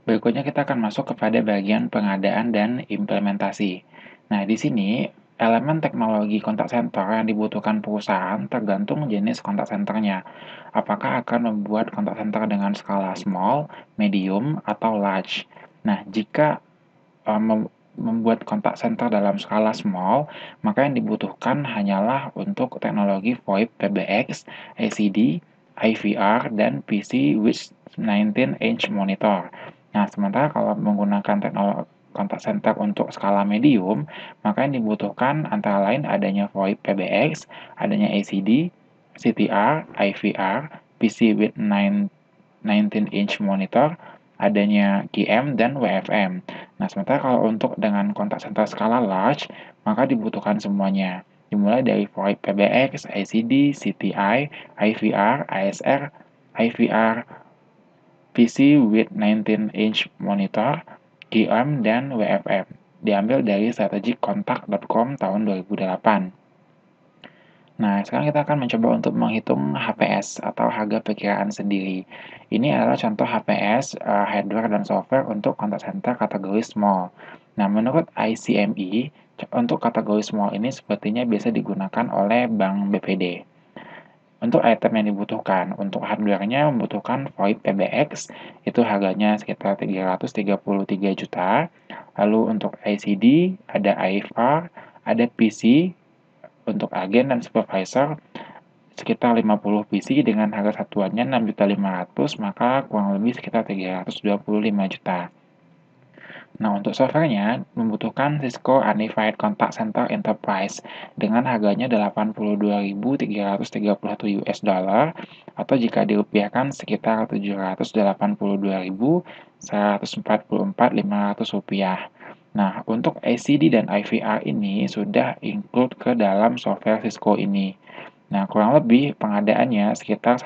Berikutnya kita akan masuk kepada bagian pengadaan dan implementasi. Nah, di sini elemen teknologi kontak center yang dibutuhkan perusahaan tergantung jenis kontak centernya. Apakah akan membuat kontak center dengan skala small, medium, atau large. Nah, jika membuat kontak center dalam skala small, maka yang dibutuhkan hanyalah untuk teknologi VoIP PBX, ACD, IVR, dan PC with 19-inch monitor. Nah, sementara kalau menggunakan teknologi kontak center untuk skala medium, maka yang dibutuhkan antara lain adanya VoIP PBX, adanya ACD, CTR, IVR, PC with 19-inch monitor, adanya QM dan WFM. Nah, sementara kalau untuk dengan kontak center skala large, maka dibutuhkan semuanya. Dimulai dari VoIP PBX, ICD, CTI, IVR, ASR, IVR, PC with 19-inch monitor, QM, dan WFM. Diambil dari strategiccontact.com tahun 2008. Nah, sekarang kita akan mencoba untuk menghitung HPS atau harga perkiraan sendiri. Ini adalah contoh HPS, hardware dan software untuk kontak center kategori small. Nah, menurut ICME, untuk kategori small ini sepertinya biasa digunakan oleh Bank BPD. Untuk item yang dibutuhkan, untuk hardware-nya membutuhkan VoIP PBX, itu harganya sekitar 333 juta. Lalu untuk ICD, ada IFR, ada PC, untuk agen dan supervisor sekitar 50 PC dengan harga satuannya 6.500.000, maka kurang lebih sekitar 325 juta. Nah, untuk softwarenya membutuhkan Cisco Unified Contact Center Enterprise dengan harganya 82.331 US dollar atau jika dirupiahkan sekitar 782.144.500 rupiah. Nah, untuk ACD dan IVR ini sudah include ke dalam software Cisco ini. Nah, kurang lebih pengadaannya sekitar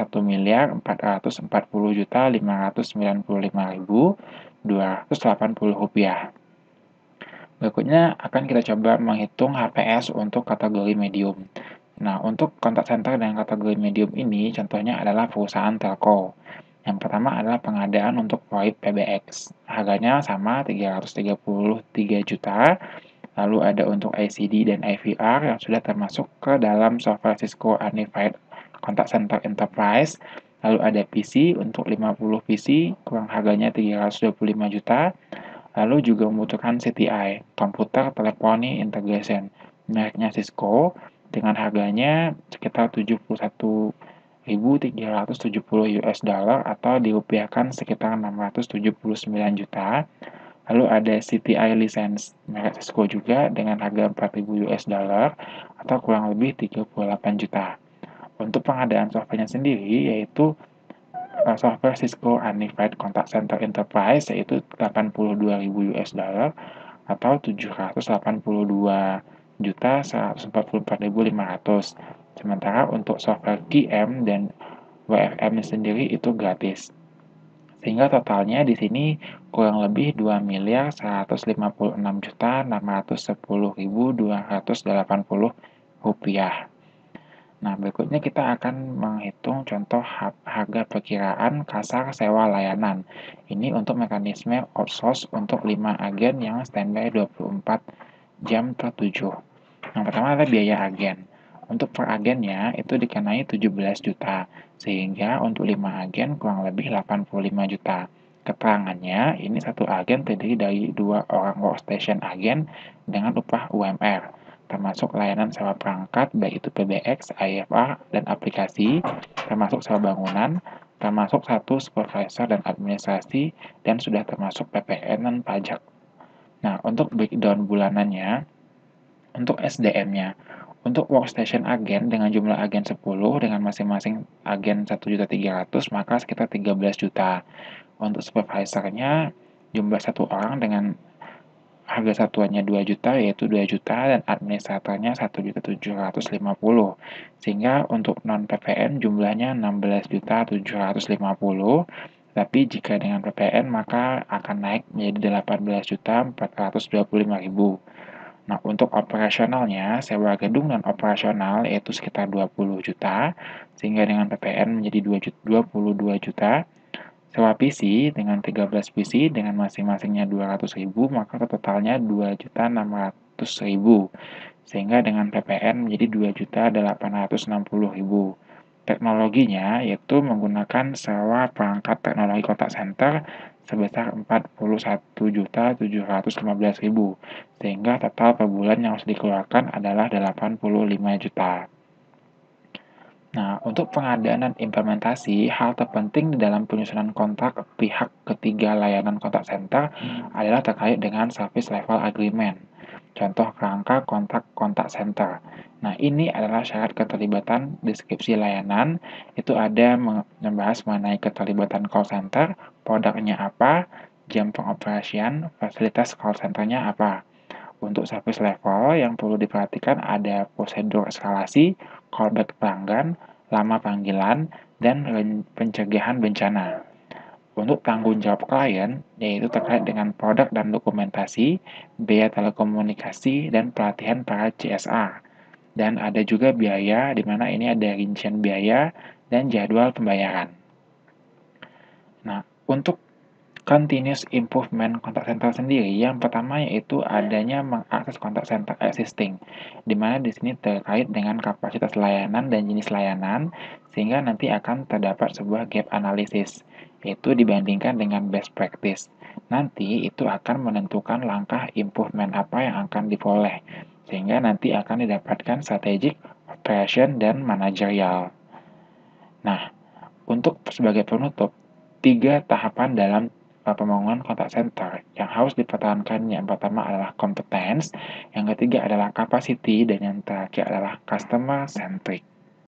1.440.595.280 rupiah. Berikutnya akan kita coba menghitung HPS untuk kategori medium. Nah, untuk kontak center dengan kategori medium ini contohnya adalah perusahaan telco. Yang pertama adalah pengadaan untuk VoIP PBX. Harganya sama 333 juta. Lalu ada untuk ICD dan IVR yang sudah termasuk ke dalam software Cisco Unified Contact Center Enterprise. Lalu ada PC untuk 50 PC, kurang harganya 325 juta. Lalu juga membutuhkan CTI, Computer Telephony Integration, mereknya Cisco, dengan harganya sekitar 71.370 US dollar atau dirupiahkan sekitar 679 juta. Lalu ada CTI license merek Cisco juga dengan harga 4.000 US dollar atau kurang lebih 38 juta. Untuk pengadaan softwarenya sendiri yaitu software Cisco Unified Contact Center Enterprise yaitu 82.000 US dollar atau 782.144.500. Sementara untuk software QM dan WFM sendiri itu gratis. Sehingga totalnya di sini kurang lebih 2.156.610.280 rupiah. Nah, berikutnya kita akan menghitung contoh harga perkiraan kasar sewa layanan. Ini untuk mekanisme outsource untuk 5 agen yang standby 24 jam per 7. Yang pertama adalah biaya agen. Untuk per agennya itu dikenai 17 juta, sehingga untuk 5 agen kurang lebih 85 juta. Keterangannya, ini satu agen terdiri dari 2 orang workstation agen dengan upah UMR, termasuk layanan sewa perangkat, baik itu PBX, IFR, dan aplikasi, termasuk sewa bangunan, termasuk 1 supervisor dan administrasi, dan sudah termasuk PPN dan pajak. Nah, untuk breakdown bulanannya, untuk SDM-nya, untuk workstation agen dengan jumlah agen 10 dengan masing-masing agen 1.300.000 maka sekitar 13 juta. Untuk supervisornya jumlah 1 orang dengan harga satuannya 2 juta yaitu 2 juta dan administratornya 1.750.000. Sehingga untuk non PPN jumlahnya 16.750.000. Tapi jika dengan PPN maka akan naik menjadi 18.425.000. Nah, untuk operasionalnya, sewa gedung dan operasional yaitu sekitar 20 juta, sehingga dengan PPN menjadi 22 juta, Sewa PC dengan 13 PC dengan masing-masingnya 200.000, maka totalnya 2.600.000. Sehingga dengan PPN menjadi 2.860.000. Teknologinya yaitu menggunakan sewa perangkat teknologi kontak center sebesar 41.715.000, sehingga total per bulan yang harus dikeluarkan adalah 85 juta. Nah, untuk pengadaan dan implementasi, hal terpenting di dalam penyusunan kontrak pihak ketiga layanan kontak center adalah terkait dengan service level agreement. Contoh kerangka kontrak kontak center. Nah, ini adalah syarat keterlibatan deskripsi layanan. Itu ada membahas mengenai keterlibatan call center, produknya apa, jam pengoperasian, fasilitas call centernya apa. Untuk service level yang perlu diperhatikan ada prosedur eskalasi, callback pelanggan, lama panggilan, dan pencegahan bencana. Untuk tanggung jawab klien, yaitu terkait dengan produk dan dokumentasi, biaya telekomunikasi, dan pelatihan para CSR. Dan ada juga biaya, di mana ini ada rincian biaya dan jadwal pembayaran. Nah, untuk continuous improvement contact center sendiri, yang pertama yaitu adanya mengakses contact center existing, di mana di sini terkait dengan kapasitas layanan dan jenis layanan, sehingga nanti akan terdapat sebuah gap analysis, yaitu dibandingkan dengan best practice. Nanti itu akan menentukan langkah improvement apa yang akan diperoleh, sehingga nanti akan didapatkan strategic, operation, dan manajerial. Nah, untuk sebagai penutup, 3 tahapan dalam pembangunan contact center yang harus dipertahankan. Yang pertama adalah competence, yang ketiga adalah capacity, dan yang terakhir adalah customer centric.